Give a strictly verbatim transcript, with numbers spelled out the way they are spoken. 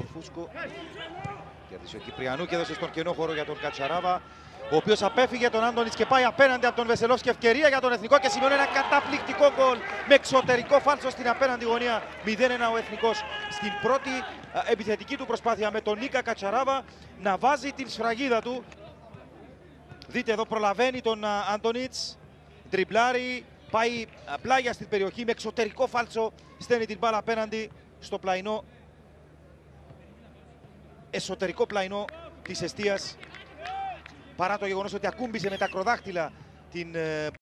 τον Φούσκο. Κέρδισε ο Κυπριανού και έδωσε στον κενό χώρο για τον Κατσαράβα, ο οποίος απέφυγε τον Άντονιτς και πάει απέναντι από τον Βεσελόφσκι. Ευκαιρία για τον Εθνικό και σημειώνει ένα καταπληκτικό γκολ με εξωτερικό φάλτσο στην απέναντι γωνία. μηδέν ένα ο Εθνικός στην πρώτη επιθετική του προσπάθεια με τον Νίκα Κατσαράβα να βάζει την σφραγίδα του. Δείτε εδώ, προλαβαίνει τον Άντονιτς, τριμπλάρει, πάει πλάγια στην περιοχή με εξωτερικό φάλτσο, στέλνει την μπάλα απέναντι στο πλαϊνό, εσωτερικό πλαϊνό της εστίας, παρά το γεγονός ότι ακούμπησε με τα ακροδάχτυλα την